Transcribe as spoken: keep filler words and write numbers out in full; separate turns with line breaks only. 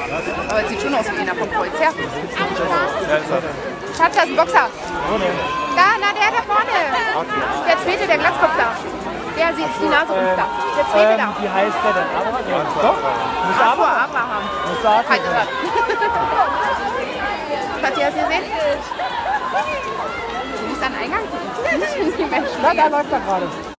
Aber es sieht schon aus wie einer vom Kreuz her.
Ja, ist er.
Schatz, das ist ein Boxer.
Wo denn?
Da, na, der da vorne. Der zweite, der Glatzkopf da. Der sieht die Nase runter. Da. Der zweite
Ähm,
da.
wie heißt der denn? Abraham? Ja, doch. Muss
Arthur
Abraham.
Abraham.
Muss sagen.
Keine Ahnung. Hat ihr das gesehen? Du musst an den Eingang gucken.
Na, da läuft er gerade.